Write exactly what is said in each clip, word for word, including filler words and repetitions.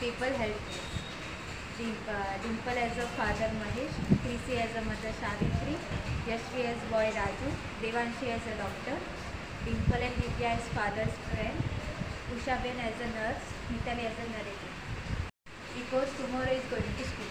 people helpless. Uh, Dimple as a father Mahesh, Krisi as a mother Savitri, Yashvi as boy Raju, Devanshi as a doctor, Dimple and Divya as father's friend, Usha Ben as a nurse, Mitali as a narrator. Because tomorrow is going to school.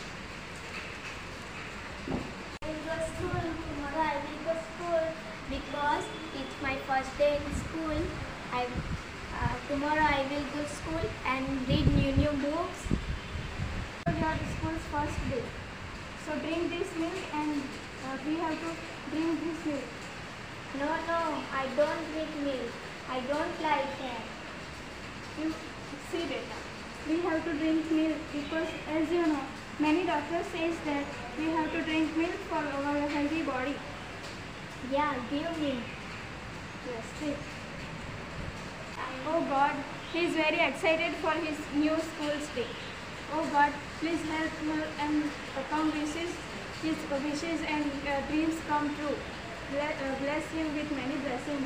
I will go school. Tomorrow I will go school because it's my first day in school. I uh, tomorrow I will go school and read new new books. Your school's first day. So drink this milk and uh, we have to drink this milk. No, no, I don't drink milk. I don't like that. You see, beta, we have to drink milk because, as you know, many doctors says that we have to drink milk for our healthy body. Yeah, give me. Yes, take. Oh God, he is very excited for his new school's day. Oh God, please help him and come wishes, his wishes and uh, dreams come true. Bless, uh, bless him with many blessings.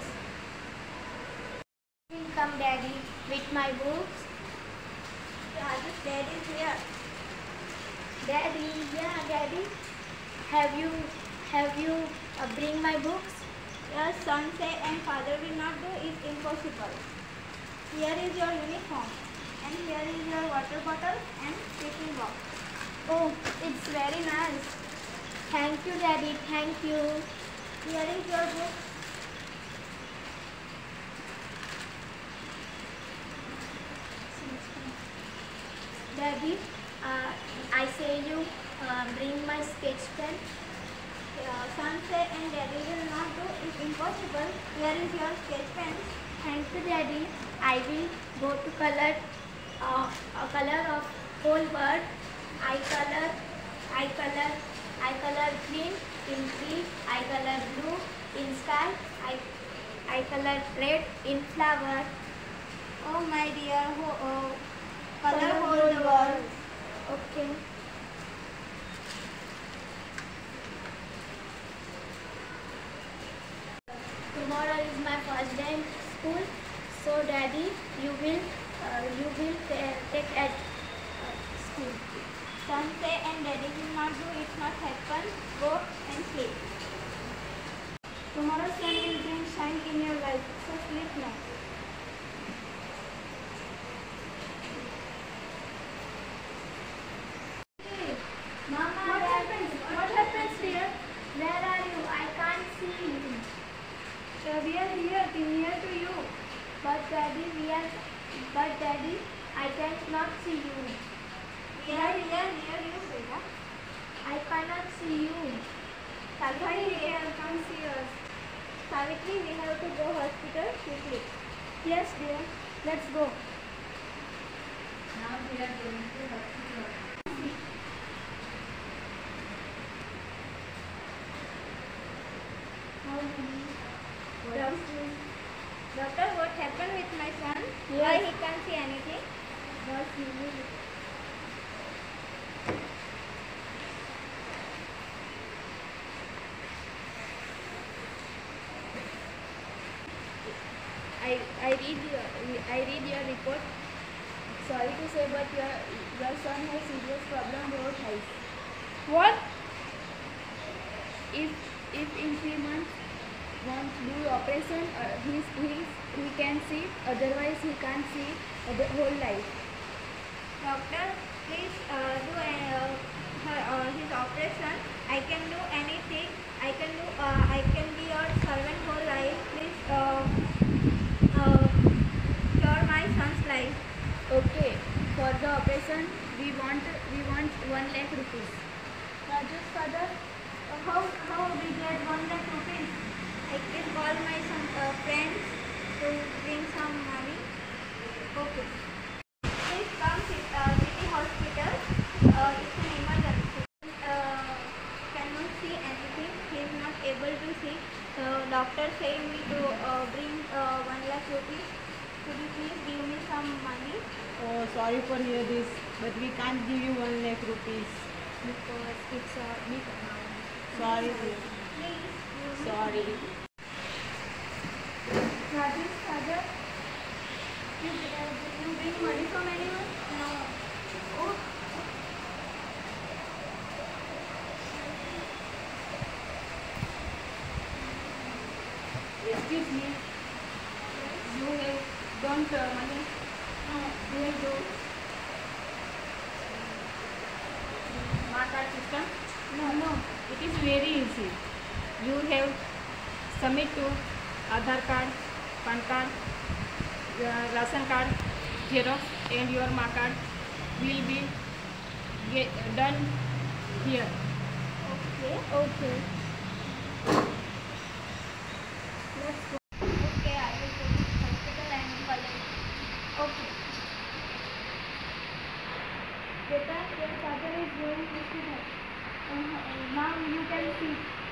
Come, Daddy, with my books. Rajesh, Dad is here. Daddy, yeah, Daddy. Have you, have you uh, bring my books? Your son say and father will not do is impossible. Here is your uniform and here is your water bottle and tiffin box. Oh, it's very nice. Thank you, Daddy. Thank you. Here is your book. Daddy, uh, I say you uh, bring my sketch pen. Uh, son say and daddy will not do is impossible. Here is your sketch pen. Thank you, Daddy. I will go to color uh, a color of whole bird. I color, I color, I color green in tree. I color blue in sky. I, I color red in flower. Oh my dear, ho oh, color whole the world. Okay. Tomorrow is my first day in school, so Daddy, you will uh, you will take at uh, school. Son say and daddy will not do it not happen. Go and sleep. Tomorrow sun will bring shine in your life, so sleep now. Hey, Mama, What Dad, happens? What happens dear? where are you? I can't see you. Uh, we are here, near to you. But Daddy, we are. But Daddy, I cannot see you. We are here near you, beta. I cannot see you. Savitri, Fine, dear, come see us. Savitri, we have to go hospital quickly. Yes, dear. Let's go. Now we are going to hospital. How many? Doctor, doctor, what happened with my son? Yes. Why he can't see anything? What you will. I, I read your I read your report. Sorry to say, but your your son has serious problem with eyes. What? If if in three months won't do operation, uh, he's he's he can see. Otherwise, he can't see uh, the whole life. Doctor, please uh, do uh, her, uh, his operation. I can do anything. I can do. Uh, I can be your servant whole life. Please. Uh, Uh, cure my son's life. Okay. For the operation, we want we want one lakh rupees. Raju's father, uh, how how we get one lakh rupees? I can call my some uh, friends to bring some money. Okay. Please come to uh, city hospital. Uh, it's an emergency. Uh, cannot see anything. He is not able to see. So doctor say me to uh, bring uh, one lakh rupees. Could you please give me some money? Oh, sorry for hear this, but we can't give you one lakh rupees. Because it's a big amount. Sorry, dear. Please. give me Sorry. Raju's father, you, uh, you bring money from anyone? No. uh, money? No, they do. Mark card system? No, no. It is very easy. You have submit to Aadhaar card, PAN card, uh, ration card, Xerox, and your mark card will be get done here. Okay. Okay. Let's go. Okay, I will go to hospital and collect. Okay. Beta, your father is going to see her. Uh, now you can see.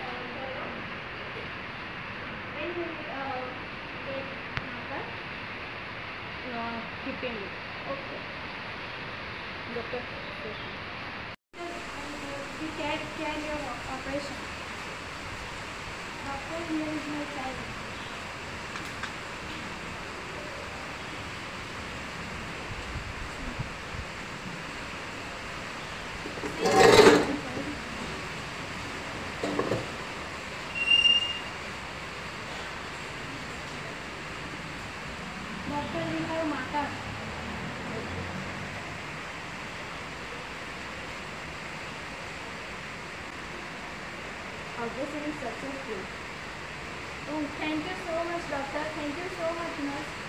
When will uh, get marker? Uh, fifteen days. Okay. Doctor. We can can your operation. Doctor, here is my child. Doctor, we have marker. Operation is successful. Oh, thank you so much, doctor. Thank you so much, nurse.